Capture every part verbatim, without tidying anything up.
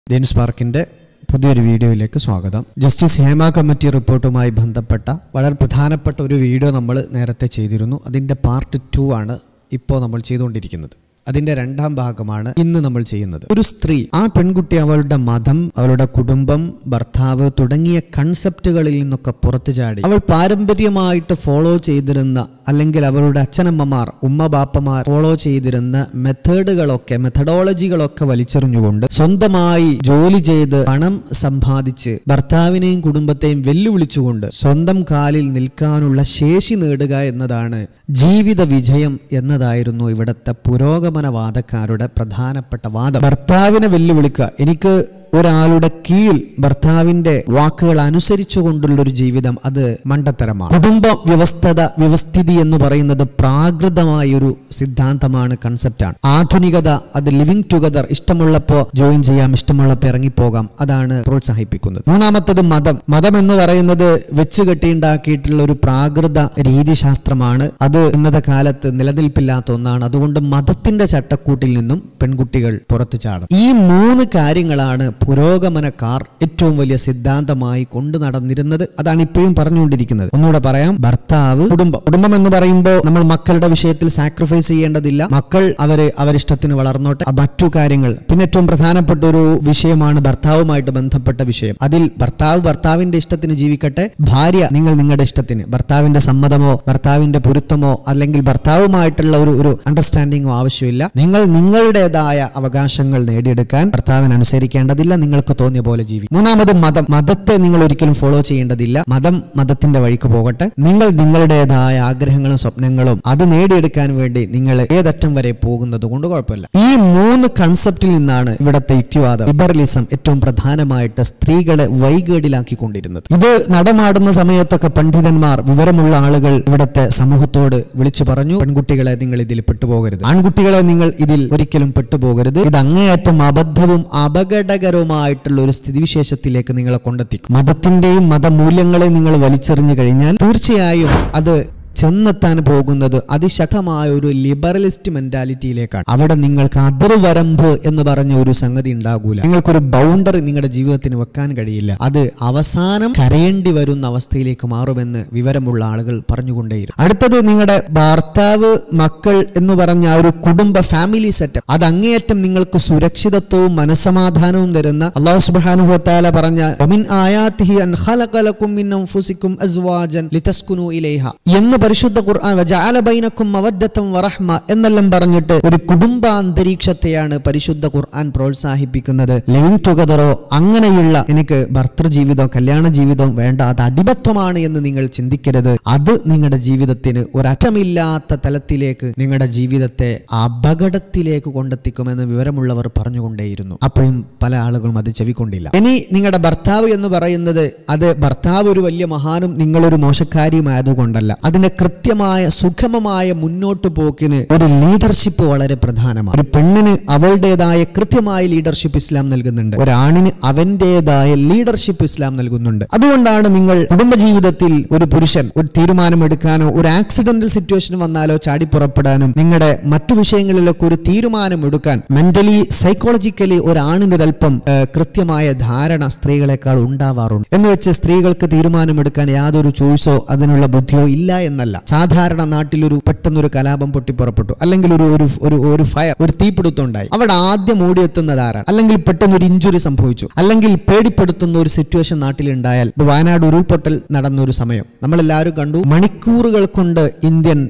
Denis പാർക്കിന്റെ പുതിയൊരു വീഡിയോയിലേക്ക് സ്വാഗതം. ജസ്റ്റിസ് ഹേമ കമ്മിറ്റി റിപ്പോർട്ടുമായി ബന്ധപ്പെട്ട വളരെ പ്രധാനപ്പെട്ട ഒരു വീഡിയോ നമ്മൾ നേരത്തെ ചെയ്തിരുന്നു. അതിൻ്റെ പാർട്ട് ടു ആണ് ഇപ്പോൾ നമ്മൾ ചെയ്തുകൊണ്ടിരിക്കുന്നത്. അതിന്റെ രണ്ടാം ഭാഗമാണ് ഇന്ന് നമ്മൾ ചെയ്യുന്നത്. ഒരു സ്ത്രീ, ആ പെൺകുട്ടി അവളുടെ മതം, അവളുടെ കുടുംബം, ഭർത്താവ് തുടങ്ങിയ കൺസെപ്റ്റുകളിൽ നിന്നൊക്കെ പുറത്തു ചാടി അവൾ പാരമ്പര്യമായിട്ട് ഫോളോ ചെയ്തിരുന്ന, അല്ലെങ്കിൽ അവളുടെ അച്ഛനമ്മമാർ, ഉമ്മ ബാപ്പമാർ ഫോളോ ചെയ്തിരുന്ന മെത്തേഡുകളൊക്കെ മെത്തഡോളജികളൊക്കെ വലിച്ചെറിഞ്ഞുകൊണ്ട് സ്വന്തമായി ജോലി ചെയ്ത് പണം സമ്പാദിച്ച് ഭർത്താവിനെയും കുടുംബത്തെയും വെല്ലുവിളിച്ചുകൊണ്ട് സ്വന്തം കാലിൽ നിൽക്കാനുള്ള ശേഷി നേടുക എന്നതാണ് ജീവിത വിജയം എന്നതായിരുന്നു ഇവിടുത്തെ പുരോഗമനവാദക്കാരുടെ പ്രധാനപ്പെട്ട വാദം. ഭർത്താവിനെ വെല്ലുവിളിക്കുക, എനിക്ക് ഒരാളുടെ കീഴിൽ ഭർത്താവിന്റെ വാക്കുകൾ അനുസരിച്ചുകൊണ്ടുള്ളൊരു ജീവിതം, അത് മണ്ടത്തരമാണ്. കുടുംബ വ്യവസ്ഥത വ്യവസ്ഥിതി എന്ന് പറയുന്നത് പ്രാകൃതമായൊരു സിദ്ധാന്തമാണ്, കൺസെപ്റ്റാണ്. ആധുനികത അത് ലിവിങ് ടുഗദർ, ഇഷ്ടമുള്ളപ്പോ ജോയിൻ ചെയ്യാം, ഇഷ്ടമുള്ളപ്പോ ഇറങ്ങിപ്പോകാം, അതാണ് പ്രോത്സാഹിപ്പിക്കുന്നത്. മൂന്നാമത്തത് മതം. മതം എന്ന് പറയുന്നത് വെച്ച് കെട്ടിയുണ്ടാക്കിയിട്ടുള്ള ഒരു പ്രാകൃത രീതിശാസ്ത്രമാണ്. അത് ഇന്നത്തെ കാലത്ത് നിലനിൽപ്പില്ലാത്ത ഒന്നാണ്. അതുകൊണ്ട് മതത്തിന്റെ ചട്ടക്കൂട്ടിൽ നിന്നും പെൺകുട്ടികൾ പുറത്തു ചാടും. ഈ മൂന്ന് കാര്യങ്ങളാണ് പുരോഗമനക്കാർ ഏറ്റവും വലിയ സിദ്ധാന്തമായി കൊണ്ടു നടന്നിരുന്നത്. അതാണ് ഇപ്പോഴും പറഞ്ഞുകൊണ്ടിരിക്കുന്നത്. ഒന്നുകൂടെ പറയാം, ഭർത്താവ്, കുടുംബം. കുടുംബം എന്ന് പറയുമ്പോൾ നമ്മൾ മക്കളുടെ വിഷയത്തിൽ സാക്രിഫൈസ് ചെയ്യേണ്ടതില്ല. മക്കൾ അവര് അവരിഷ്ടത്തിന് വളർന്നോട്ടെ. മറ്റു കാര്യങ്ങൾ, പിന്നെ ഏറ്റവും പ്രധാനപ്പെട്ട ഒരു വിഷയമാണ് ഭർത്താവുമായിട്ട് ബന്ധപ്പെട്ട വിഷയം. അതിൽ ഭർത്താവ് ഭർത്താവിന്റെ ഇഷ്ടത്തിന് ജീവിക്കട്ടെ, ഭാര്യ നിങ്ങൾ നിങ്ങളുടെ ഇഷ്ടത്തിന്. ഭർത്താവിന്റെ സമ്മതമോ ഭർത്താവിന്റെ പൊരുത്തമോ അല്ലെങ്കിൽ ഭർത്താവുമായിട്ടുള്ള ഒരു ഒരു അണ്ടർസ്റ്റാൻഡിങ്ങോ ആവശ്യമില്ല. നിങ്ങൾ നിങ്ങളുടേതായ അവകാശങ്ങൾ നേടിയെടുക്കാൻ ഭർത്താവിന് അനുസരിക്കേണ്ടതില്ല, നിങ്ങൾക്ക് തോന്നിയ പോലെ ജീവി. മൂന്നാമത് മതം. മതത്തെ നിങ്ങൾ ഒരിക്കലും ഫോളോ ചെയ്യേണ്ടതില്ല. മതം മതത്തിന്റെ വഴിക്ക് പോകട്ടെ. നിങ്ങൾ നിങ്ങളുടേതായ ആഗ്രഹങ്ങളും സ്വപ്നങ്ങളും അത് നേടിയെടുക്കാൻ വേണ്ടി നിങ്ങൾ ഏതറ്റം വരെ പോകുന്നത് കൊണ്ട് കുഴപ്പമില്ല. ഈ മൂന്ന് കൺസെപ്റ്റിൽ നിന്നാണ് ഇവിടുത്തെ യുക്തിവാദം, ലിബറലിസം ഏറ്റവും പ്രധാനമായിട്ട് സ്ത്രീകളെ വൈകേടിലാക്കിക്കൊണ്ടിരുന്നത്. ഇത് നടമാടുന്ന സമയത്തൊക്കെ പണ്ഡിതന്മാർ, വിവരമുള്ള ആളുകൾ ഇവിടുത്തെ സമൂഹത്തോട് വിളിച്ചു പറഞ്ഞു, പെൺകുട്ടികളെ നിങ്ങൾ ഇതിൽ പെട്ടുപോകരുത്, ആൺകുട്ടികളെ നിങ്ങൾ ഇതിൽ ഒരിക്കലും പെട്ടുപോകരുത്. ഇത് അങ്ങേയറ്റം അബദ്ധവും അപകടകരവുമായിട്ടുള്ള ഒരു സ്ഥിതിവിശേഷത്തിലേക്ക് നിങ്ങളെ കൊണ്ടെത്തിക്കും. മതത്തിന്റെയും മതമൂല്യങ്ങളെയും നിങ്ങൾ വലിച്ചെറിഞ്ഞു കഴിഞ്ഞാൽ തീർച്ചയായും അത് ചെന്നെത്താൻ പോകുന്നത് അതിശക്തമായ ഒരു ലിബറലിസ്റ്റ് മെന്റാലിറ്റിയിലേക്കാണ്. അവിടെ നിങ്ങൾക്ക് അതിർവരമ്പ് എന്ന് പറഞ്ഞ ഒരു സംഗതി ഉണ്ടാകൂല. നിങ്ങൾക്കൊരു ബൗണ്ടറി നിങ്ങളുടെ ജീവിതത്തിന് വെക്കാൻ കഴിയില്ല. അത് അവസാനം കരയേണ്ടി വരുന്ന അവസ്ഥയിലേക്ക് മാറുമെന്ന് വിവരമുള്ള ആളുകൾ പറഞ്ഞുകൊണ്ടേയിരുന്നു. അടുത്തത്, നിങ്ങളുടെ ഭർത്താവ്, മക്കൾ എന്ന് പറഞ്ഞ ഒരു കുടുംബ ഫാമിലി സെറ്റപ്പ്, അത് അങ്ങേയറ്റം നിങ്ങൾക്ക് സുരക്ഷിതത്വവും മനസ്സമാധാനവും തരുന്ന അല്ലാഹു സുബ്ഹാനഹു വ തആല പറഞ്ഞ വമിൻ ആയാതിഹി അൻ ഖലഖ ലക്കും മിൻ അൻഫുസികും അസ്വാജൻ ലിതസ്കുനു ഇലൈഹ എന്ന് പരിശുദ്ധ ഖുർആൻ വജഅല ബൈനക്കും മവദ്ദതൻ വറഹ്മ എന്നെല്ലാം പറഞ്ഞിട്ട് ഒരു കുടുംബ അന്തരീക്ഷത്തെയാണ് പരിശുദ്ധ ഖുർആൻ പ്രോത്സാഹിപ്പിക്കുന്നത്. ലിവിങ് ടുഗദറോ അങ്ങനെയുള്ള എനിക്ക് ഭർത്തൃജീവിതമോ കല്യാണ ജീവിതവും വേണ്ട, അത് അടിമത്വമാണ് എന്ന് നിങ്ങൾ ചിന്തിക്കരുത്. അത് നിങ്ങളുടെ ജീവിതത്തിന് ഒരറ്റമില്ലാത്ത തലത്തിലേക്ക്, നിങ്ങളുടെ ജീവിതത്തെ അപകടത്തിലേക്ക് കൊണ്ടെത്തിക്കുമെന്ന് വിവരമുള്ളവർ പറഞ്ഞുകൊണ്ടേയിരുന്നു. അപ്പോഴും പല ആളുകളും അത് ചെവിക്കൊണ്ടില്ല. ഇനി നിങ്ങളുടെ ഭർത്താവ് എന്ന് പറയുന്നത്, അത് ഭർത്താവ് ഒരു വലിയ മഹാനും നിങ്ങളൊരു മോശക്കാരിയുമായതുകൊണ്ടല്ല. അതിന്റെ കൃത്യമായ സുഗമമായ മുന്നോട്ട് പോക്കിന് ഒരു ലീഡർഷിപ്പ് വളരെ പ്രധാനമാണ്. ഒരു പെണ്ണിന് അവളുടേതായ കൃത്യമായ ലീഡർഷിപ്പ് ഇസ്ലാം നൽകുന്നുണ്ട്. ഒരാണിന് അവന്റേതായ ലീഡർഷിപ്പ് ഇസ്ലാം നൽകുന്നുണ്ട്. അതുകൊണ്ടാണ് നിങ്ങൾ കുടുംബജീവിതത്തിൽ ഒരു പുരുഷൻ ഒരു തീരുമാനമെടുക്കാനോ ഒരു ആക്സിഡന്റൽ സിറ്റുവേഷൻ വന്നാലോ ചാടി പുറപ്പെടാനും നിങ്ങളുടെ മറ്റു വിഷയങ്ങളിലൊക്കെ ഒരു തീരുമാനം എടുക്കാൻ മെന്റലി സൈക്കോളജിക്കലി ഒരാണിന് ഒരല്പം കൃത്യമായ ധാരണ സ്ത്രീകളെക്കാൾ ഉണ്ടാവാറുണ്ട്. എന്ന് വെച്ച് സ്ത്രീകൾക്ക് തീരുമാനമെടുക്കാൻ യാതൊരു ചോയ്സോ അതിനുള്ള ബുദ്ധിയോ ഇല്ല എന്നല്ല. സാധാരണ നാട്ടിലൊരു പെട്ടെന്നൊരു കലാപം പൊട്ടിപ്പുറപ്പെട്ടു, അല്ലെങ്കിൽ ഒരു ഒരു ഒരു ഫയർ, ഒരു തീപിടുത്തം ഉണ്ടായി, അവിടെ ആദ്യം ഓടിയെത്തുന്നത് ആരാണ്? അല്ലെങ്കിൽ പെട്ടെന്ന് ഒരു ഇഞ്ചുറി സംഭവിച്ചു, അല്ലെങ്കിൽ പേടിപ്പെടുത്തുന്ന ഒരു സിറ്റുവേഷൻ നാട്ടിലുണ്ടായാൽ, വയനാട് ഉരുൾപൊട്ടൽ നടന്ന ഒരു സമയം നമ്മളെല്ലാവരും കണ്ടു. മണിക്കൂറുകൾ കൊണ്ട് ഇന്ത്യൻ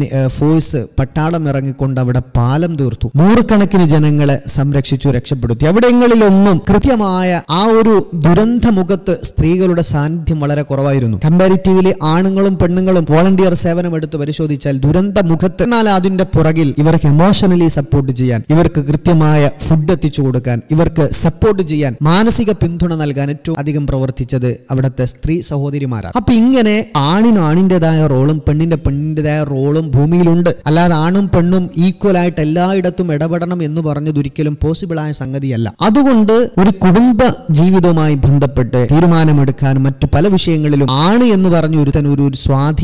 ഫോഴ്സ് പട്ടാളം ഇറങ്ങിക്കൊണ്ട് അവിടെ പാലം തീർത്തു, നൂറുകണക്കിന് ജനങ്ങളെ സംരക്ഷിച്ചു, രക്ഷപ്പെടുത്തി. അവിടങ്ങളിലൊന്നും കൃത്യമായ ആ ഒരു ദുരന്ത മുഖത്ത് സ്ത്രീകളുടെ സാന്നിധ്യം വളരെ കുറവായിരുന്നു. കമ്പാരിറ്റീവ്ലി ആണുങ്ങളും പെണ്ണുങ്ങളും വോളണ്ടിയർ സേവനം എടുത്ത് പരിശോധിച്ചാൽ ദുരന്ത മുഖത്ത്, എന്നാൽ അതിന്റെ പുറകിൽ ഇവർക്ക് എമോഷണലി സപ്പോർട്ട് ചെയ്യാൻ, ഇവർക്ക് കൃത്യമായ ഫുഡ് എത്തിച്ചു കൊടുക്കാൻ, ഇവർക്ക് സപ്പോർട്ട് ചെയ്യാൻ, മാനസിക പിന്തുണ നൽകാൻ ഏറ്റവും അധികം പ്രവർത്തിച്ചത് അവിടുത്തെ സ്ത്രീ സഹോദരിമാരാണ്. അപ്പൊ ഇങ്ങനെ ആണിനും ആണിൻ്റെതായ റോളും പെണ്ണിന്റെ പെണ്ണിൻ്റെതായ റോളും ഭൂമിയിലുണ്ട്. അല്ലാതെ ആണും പെണ്ണും ഈക്വൽ ആയിട്ട് എല്ലായിടത്തും ഇടപെടണം എന്ന് പറഞ്ഞത് ഒരിക്കലും പോസിബിൾ ആയ സംഗതിയല്ല. അതുകൊണ്ട് ഒരു കുടുംബ ജീവിതവുമായി ബന്ധപ്പെട്ട് തീരുമാനമെടുക്കാനും മറ്റു പല വിഷയങ്ങളിലും ആണ് എന്ന് പറഞ്ഞ് ഒരുത്തൻ ഒരു സ്വാധീനം പരിശോധിക്കും.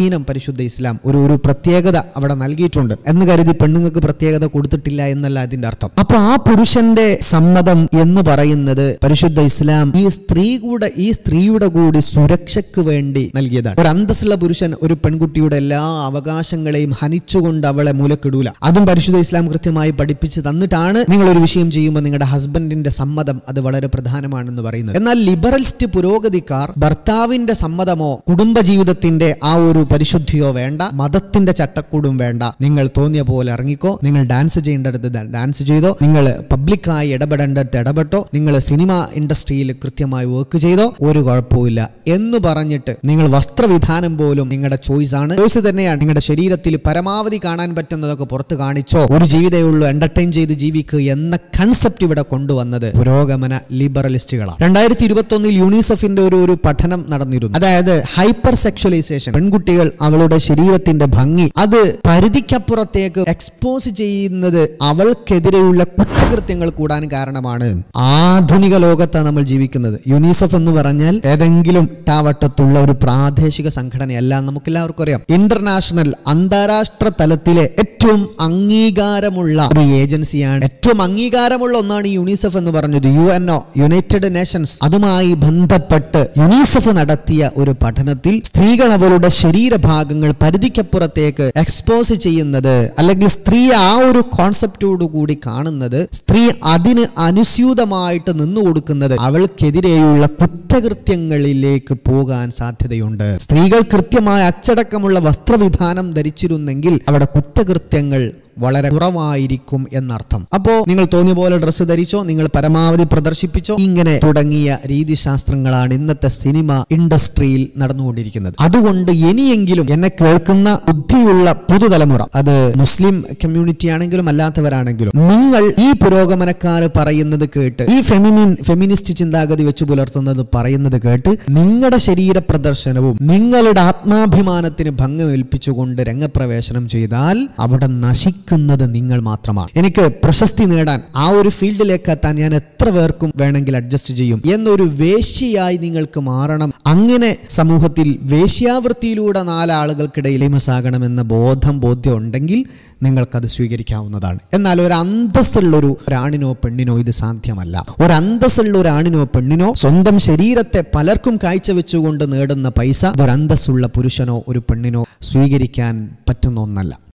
പരിശുദ്ധ ഇസ്ലാം ഒരു ഒരു പ്രത്യേകത അവിടെ നൽകിയിട്ടുണ്ട് എന്ന് കരുതി പെണ്ണുങ്ങൾക്ക് പ്രത്യേകത കൊടുത്തിട്ടില്ല എന്നല്ല അതിന്റെ അർത്ഥം. അപ്പൊ ആ പുരുഷന്റെ സമ്മതം എന്ന് പറയുന്നത് പരിശുദ്ധ ഇസ്ലാം ഈ സ്ത്രീ കൂടെ ഈ സ്ത്രീയുടെ കൂടി സുരക്ഷയ്ക്ക് വേണ്ടി നൽകിയതാണ്. ഒരു അന്തസ്സുള്ള പുരുഷൻ ഒരു പെൺകുട്ടിയുടെ എല്ലാ അവകാശങ്ങളെയും ഹനിച്ചുകൊണ്ട് അവളെ മൂലക്കിടൂല. അതും പരിശുദ്ധ ഇസ്ലാം കൃത്യമായി പഠിപ്പിച്ച് തന്നിട്ടാണ് നിങ്ങൾ ഒരു വിഷയം ചെയ്യുമ്പോൾ നിങ്ങളുടെ ഹസ്ബൻഡിന്റെ സമ്മതം അത് വളരെ പ്രധാനമാണെന്ന് പറയുന്നത്. എന്നാൽ ലിബറലിസ്റ്റ് പുരോഗതിക്കാർ ഭർത്താവിന്റെ സമ്മതമോ കുടുംബജീവിതത്തിന്റെ ആ ഒരു പരിശുദ്ധിയോ വേണ്ട, മതത്തിന്റെ ചട്ടക്കൂടും വേണ്ട, നിങ്ങൾ തോന്നിയ പോലെ ഇറങ്ങിക്കോ, നിങ്ങൾ ഡാൻസ് ചെയ്യേണ്ടടുത്ത് ഡാൻസ് ചെയ്തോ, നിങ്ങൾ പബ്ലിക്കായി ഇടപെടേണ്ടടുത്ത് ഇടപെട്ടോ, നിങ്ങൾ സിനിമ ഇൻഡസ്ട്രിയിൽ കൃത്യമായി വർക്ക് ചെയ്തോ, ഒരു കുഴപ്പമില്ല എന്ന് പറഞ്ഞിട്ട് നിങ്ങൾ വസ്ത്രവിധാനം പോലും നിങ്ങളുടെ ചോയ്സ് ആണ്, ചോയ്സ് തന്നെയാണ്. നിങ്ങളുടെ ശരീരത്തിൽ പരമാവധി കാണാൻ പറ്റുന്നതൊക്കെ പുറത്ത് കാണിച്ചോ, ഒരു ജീവിതമുള്ളൂ, എന്റർടൈൻ ചെയ്ത് ജീവിക്കുക എന്ന കൺസെപ്റ്റ് ഇവിടെ കൊണ്ടുവന്നത് പുരോഗമന ലിബറലിസ്റ്റുകളാണ്. രണ്ടായിരത്തി ഇരുപത്തി ഒന്നിൽ യൂണിസെഫിന്റെ ഒരു ഒരു പഠനം നടന്നിരുന്നു. അതായത് ഹൈപ്പർ സെക്ഷലൈസേഷൻ, പെൺകുട്ടികൾ അവളുടെ ശരീരത്തിന്റെ ഭംഗി അത് പരിധിക്കപ്പുറത്തേക്ക് എക്സ്പോസ് ചെയ്യുന്നത് അവൾക്കെതിരെയുള്ള കുറ്റകൃത്യങ്ങൾ കൂടാൻ കാരണമാണ്. ആധുനിക ലോകത്താണ് നമ്മൾ ജീവിക്കുന്നത്. യൂണിസെഫ് എന്ന് പറഞ്ഞാൽ ഏതെങ്കിലും ടാവട്ടത്തുള്ള ഒരു പ്രാദേശിക സംഘടനയല്ല, നമുക്ക് എല്ലാവർക്കും അറിയാം. ഇന്റർനാഷണൽ അന്താരാഷ്ട്ര തലത്തിലെ ഏറ്റവും അംഗീകാരമുള്ള ഒരു ഏജൻസിയാണ്. ഏറ്റവും അംഗീകാരമുള്ള ഒന്നാണ് യൂണിസെഫ് എന്ന് പറഞ്ഞത്. U N O, United Nations, അതുമായി ബന്ധപ്പെട്ട് യൂണിസെഫ് നടത്തിയ ഒരു പഠനത്തിൽ സ്ത്രീകൾ അവളുടെ ശരീരഭാഗങ്ങൾ പരിധിക്കപ്പുറത്തേക്ക് എക്സ്പോസ് ചെയ്യുന്നത്, അല്ലെങ്കിൽ സ്ത്രീ ആ ഒരു കോൺസെപ്റ്റോടു കൂടി കാണുന്നത്, സ്ത്രീ അതിന് അനുസ്യൂതമായിട്ട് നിന്നു കൊടുക്കുന്നത് അവൾക്കെതിരെയുള്ള കുറ്റകൃത്യങ്ങളിലേക്ക് പോകാൻ സാധ്യതയുണ്ട്. സ്ത്രീകൾ കൃത്യമായ അച്ചടക്കമുള്ള വസ്ത്രവിധാനം ധരിച്ചിരുന്നെങ്കിൽ അവിടെ കുറ്റകൃത്യങ്ങൾ വളരെ കുറവായിരിക്കും എന്നർത്ഥം. അപ്പോ നിങ്ങൾ തോന്നിയ പോലെ ഡ്രസ്സ് ധരിച്ചോ, നിങ്ങൾ പരമാവധി പ്രദർശിപ്പിച്ചോ, ഇങ്ങനെ തുടങ്ങിയ രീതിശാസ്ത്രങ്ങളാണ് ഇന്നത്തെ സിനിമ ഇൻഡസ്ട്രിയിൽ നടന്നുകൊണ്ടിരിക്കുന്നത്. അതുകൊണ്ട് ഇനിയെങ്കിലും എന്നെ കേൾക്കുന്ന ബുദ്ധിയുള്ള പുതുതലമുറ, അത് മുസ്ലിം കമ്മ്യൂണിറ്റി ആണെങ്കിലും അല്ലാത്തവരാണെങ്കിലും, നിങ്ങൾ ഈ പുരോഗമനക്കാർ പറയുന്നത് കേട്ട്, ഈ ഫെമിനിൻ ഫെമിനിസ്റ്റ് ചിന്താഗതി വെച്ച് പുലർത്തുന്നത് പറയുന്നത് കേട്ട് നിങ്ങളുടെ ശരീര പ്രദർശനവും നിങ്ങളുടെ ആത്മാഭിമാനത്തിന് ഭംഗം ഏൽപ്പിച്ചുകൊണ്ട് രംഗപ്രവേശനം ചെയ്താൽ അവിടെ നശിക്കും നിങ്ങൾ മാത്രമാണ്. എനിക്ക് പ്രശസ്തി നേടാൻ, ആ ഒരു ഫീൽഡിലേക്ക് എത്താൻ ഞാൻ എത്ര പേർക്കും വേണമെങ്കിൽ അഡ്ജസ്റ്റ് ചെയ്യും എന്നൊരു വേശ്യയായി നിങ്ങൾക്ക് മാറണം. അങ്ങനെ സമൂഹത്തിൽ വേശ്യാവൃത്തിയിലൂടെ നാലാളുകൾക്കിടയിൽ ഫേമസാകണമെന്ന ബോധം ബോധ്യം ഉണ്ടെങ്കിൽ നിങ്ങൾക്കത് സ്വീകരിക്കാവുന്നതാണ്. എന്നാൽ ഒരു അന്തസ്സുള്ളൊരു ഒരാണിനോ പെണ്ണിനോ ഇത് സാധ്യമല്ല. ഒരു അന്തസ്സുള്ള ഒരു ആണിനോ പെണ്ണിനോ സ്വന്തം ശരീരത്തെ പലർക്കും കാഴ്ചവെച്ചുകൊണ്ട് നേടുന്ന പൈസ ഒരു അന്തസ്സുള്ള പുരുഷനോ ഒരു പെണ്ണിനോ സ്വീകരിക്കാൻ പറ്റുന്ന ഒന്നല്ല.